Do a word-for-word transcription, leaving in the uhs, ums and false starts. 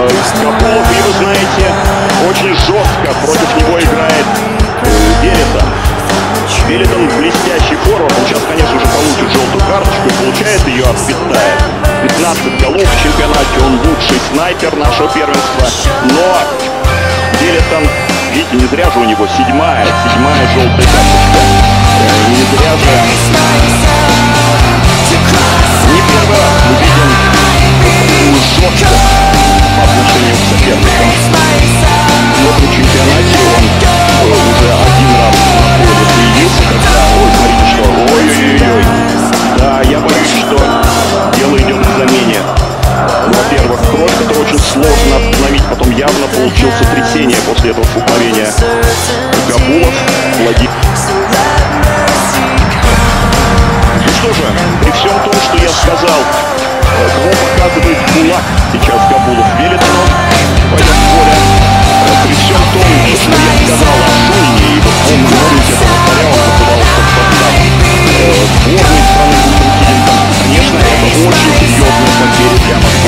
Габулов, и вы знаете, очень жестко против него играет Велитон. Велитон блестящий форвард. Он сейчас, конечно же, получит желтую карточку и получает ее от Питтая. пятнадцать голов в чемпионате. Он лучший снайпер нашего первенства. Но Велитон, видите, не зря же у него седьмая, седьмая желтая карточка. Не зря же. Не первый раз мы видим такую жесткость по отношению к соперникам. В этом чемпионате он уже один раз на поле появился, когда, ой, смотрите, что, ой-ой-ой. Да, я боюсь, что дело идет к замене. Во-первых, кровь, которую очень сложно остановить, потом явно получил сотрясение после этого столкновения. Габулов, Владимир. Ну что же, при всем том, что я сказал, кого показывает кулак сейчас Габулов, Велитон пойдет в поле. При всем том, что я сказал о Шуйне, и вот он, помните, это повторял, он попадался в состав сборной страны континента. Конечно, это очень серьезная потеря для нас.